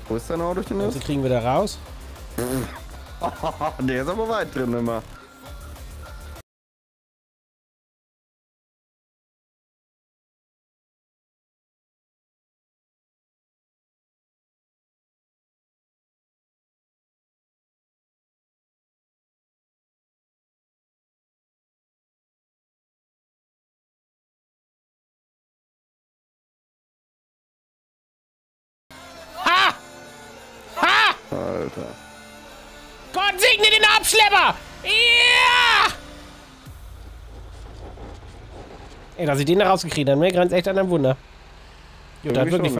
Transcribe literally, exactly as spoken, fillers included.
Wo ist dein Auto, Dennis? Also kriegen wir da raus. Der ist aber weit drin immer. Ha! Ha! Alter. Gott segne den Abschlepper! Ja! Ey, dass ich den da rausgekriegt habe, ne? Grenzt echt an ein Wunder. Gut, das hat Irgendwie wirklich schon.